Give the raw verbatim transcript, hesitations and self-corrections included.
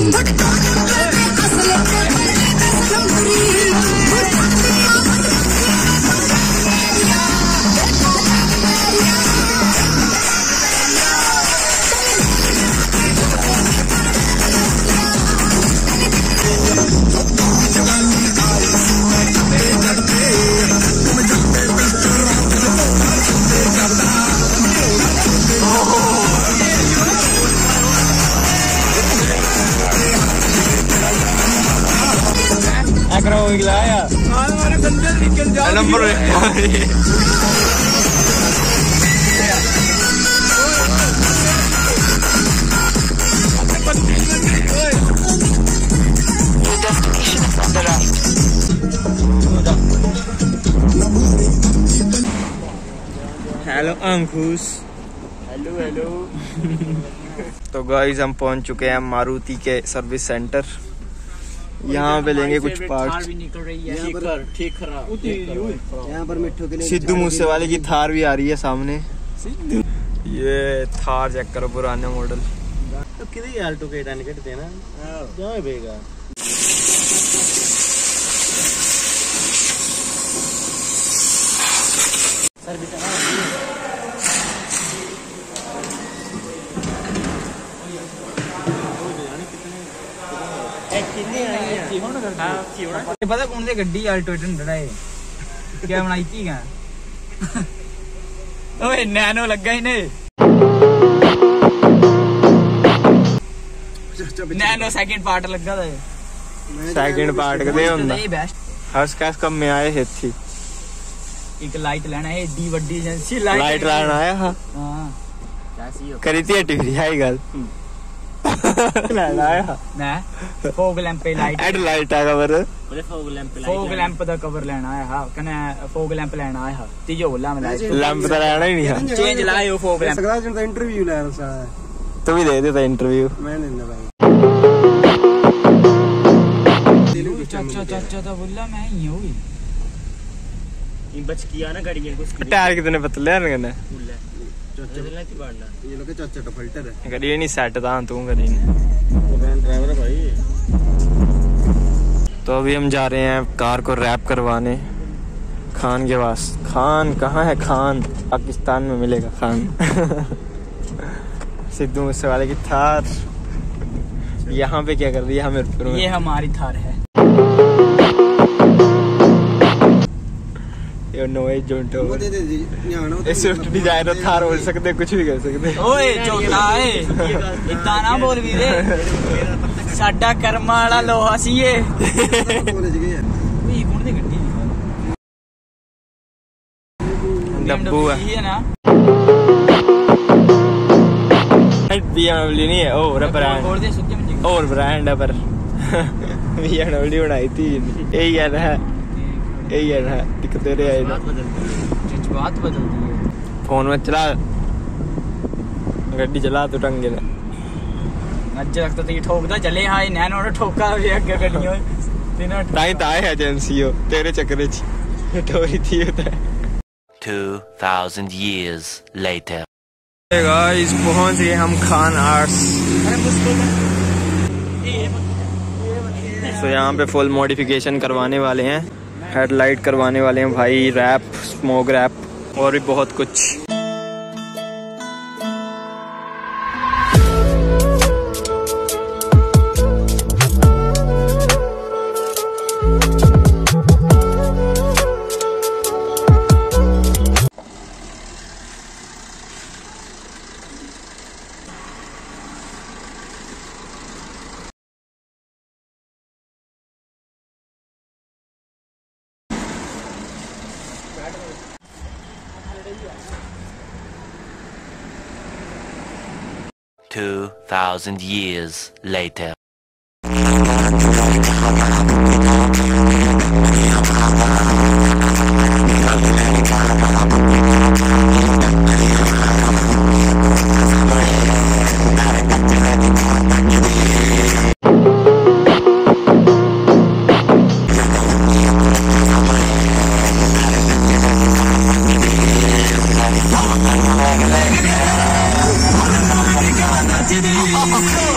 Number hello Ankush. Hello hello. तो guys हम पहुंच चुके हैं मारुति के सर्विस सेंटर। यहाँ पे लेंगे कुछ पार्ट्स। यहाँ पर मिट्टू के लिए सिद्धू मूसेवाले की थार भी आ रही है सामने। ये थार चेक करो, पुराने मॉडल। तो किधर आल्टो के टाने कटते ना जाए बेगा। सर बेटा पता कौन सी गड्डी आल्टो एट हंड्रेड है क्या बनाई थी क्या? ओए नैनो लगा ही नहीं। नैनो सेकंड पार्ट लगा था। सेकंड पार्ट कदे ਹੁੰਦਾ ਹਰਸ ਕੈਸ ਕੰਮ में आए है थी। एक लाइट लेना है डी ਵੱਡੀ ਏਜੰਸੀ लाइट लाइट लेना आया हां हां कैसी हो करी थी टीवी आई गल आया मैं फोग लैंप पे लाइट एड लाइट आ कवर बोले फोग लैंप पे फोग लैंप दा कवर लेना आया हां कने फोग लैंप लेना आया तीजो बोला मैं लाइट लैंप तो लेना ही नहीं है। चेंज लाए हो फोग लैंप सकदा जन इंटरव्यू ले रहा है तू भी दे देता इंटरव्यू। मैं नहीं ना भाई चाचा चाचा तो बोला मैं ही हूं इन बच किया ना गाड़ी को टायर कितने पतले हैं कने चाचा की बाड़ना ये लोग चाचा का फिल्टर है गाड़ी नहीं सेट था तू गाड़ी ने वैन ड्राइवर है भाई। तो अभी हम जा रहे हैं कार को रैप करवाने खान के पास। खान कहाँ है? खान पाकिस्तान में मिलेगा खान। सिद्धू मूसेवाले की थार यहाँ पे क्या कर रही है हमें? ये हमारी थार है। ये नोए जोंटो ये स्विफ्ट डिजायर थार बोल सकते, कुछ भी कर सकते। ओए चोटा है इतना ना बोल भी रे साडा कर्मा वाला लोहा सी ये ओए कौन सी गड्डी डब्बू है ना बीएमडब्ल्यू नहीं है और ब्रांड और ब्रांड है पर बीएमडब्ल्यू बनाई थी यही है ना यही है ना दिखते रहे आए बात बदलती है। फोन में चला गड्डी चला तो टंगे ने अज लगता तो ये ठोकदा चले हां नैनो ने ठोका भी अगे गड्डियों तीनों ताई ताई है एजेंसी हो तेरे चक्कर च ठोरी थी होता है। two thousand years later hey guys पहुंच गए हम खान आर्ट्स। तो यहाँ पे फुल मॉडिफिकेशन करवाने वाले हैं, हेडलाइट करवाने वाले हैं भाई, रैप स्मोक रैप और भी बहुत कुछ। two thousand years later Oh,